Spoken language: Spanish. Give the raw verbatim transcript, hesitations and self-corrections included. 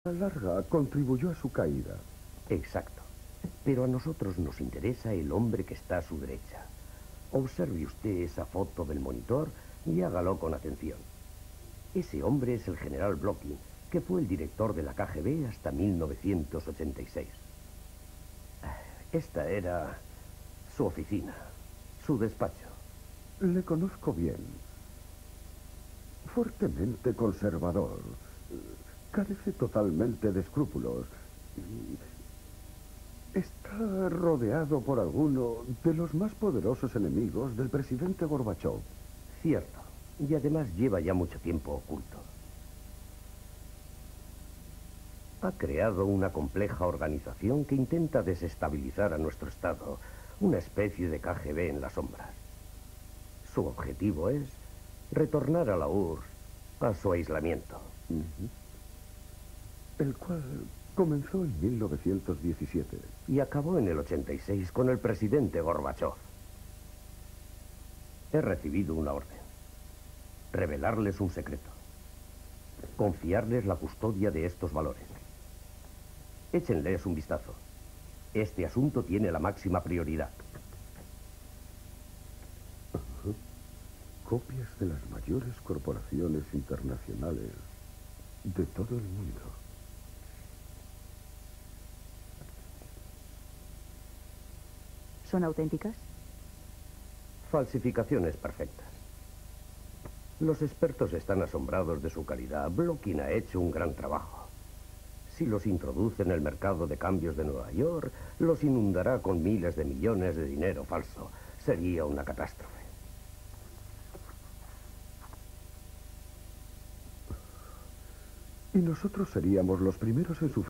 La larga contribuyó a su caída. Exacto. Pero a nosotros nos interesa el hombre que está a su derecha. Observe usted esa foto del monitor y hágalo con atención. Ese hombre es el general Blokhin, que fue el director de la K G B hasta mil novecientos ochenta y seis. Esta era su oficina, su despacho. Le conozco bien. Fuertemente conservador. Carece totalmente de escrúpulos. Y está rodeado por alguno de los más poderosos enemigos del presidente Gorbachov. Cierto. Y además lleva ya mucho tiempo oculto. Ha creado una compleja organización que intenta desestabilizar a nuestro Estado, una especie de K G B en las sombras. Su objetivo es retornar a la U R S S a su aislamiento. Uh-huh. El cual comenzó en mil novecientos diecisiete. Y acabó en el ochenta y seis con el presidente Gorbachov. He recibido una orden. Revelarles un secreto. Confiarles la custodia de estos valores. Échenles un vistazo. Este asunto tiene la máxima prioridad. Uh-huh. Copias de las mayores corporaciones internacionales de todo el mundo. ¿Son auténticas? Falsificaciones perfectas. Los expertos están asombrados de su calidad. Blokhin ha hecho un gran trabajo. Si los introduce en el mercado de cambios de Nueva York, los inundará con miles de millones de dinero falso. Sería una catástrofe. Y nosotros seríamos los primeros en sufrir.